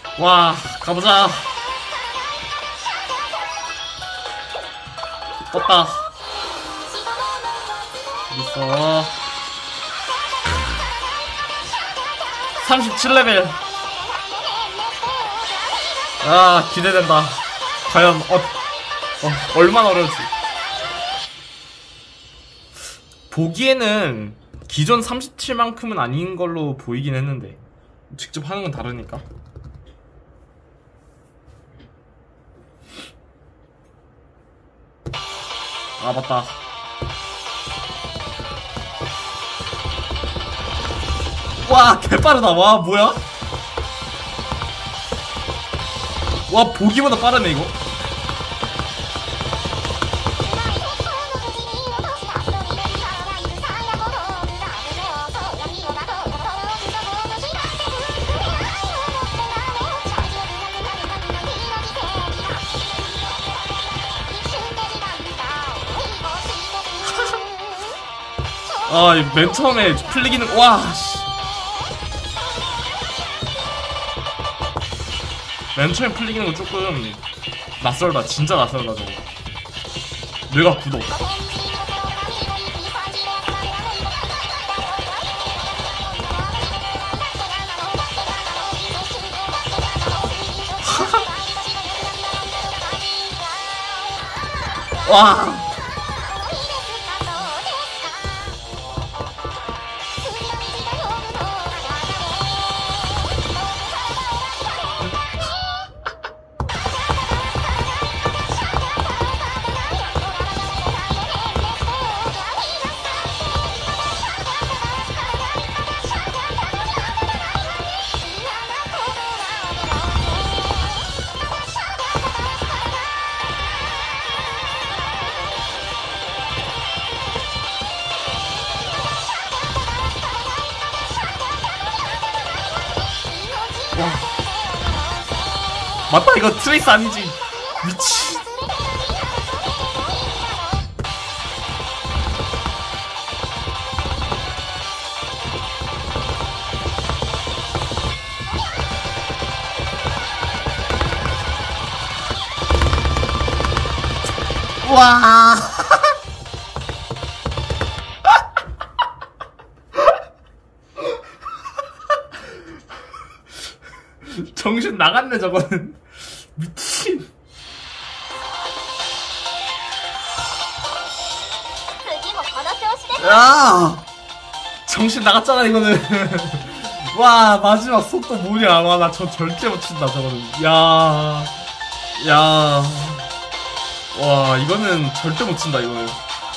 와, 가보자. 떴다. 있어. 37레벨. 아, 기대된다. 과연 얼마나 어려울지. 보기에는 기존 37만큼은 아닌 걸로 보이긴 했는데 직접 하는 건 다르니까. 아, 맞다. 와, 개빠르다. 와, 뭐야? 와, 보기보다 빠르네 이거. 아, 맨 처음에 풀리기는, 와, 씨. 맨 처음에 풀리기는 거 조금 낯설다. 진짜 낯설다, 저거. 뇌가 굳어. 와. 맞다, 이거 트레이스 아니지. 미친. 와. 정신 나갔네 저거는. 미친. 야, 정신 나갔잖아 이거는. 와, 마지막 속도 뭐냐. 와, 나 저 절대 못 친다 저거는. 야, 야, 와, 이거는 절대 못 친다 이거는.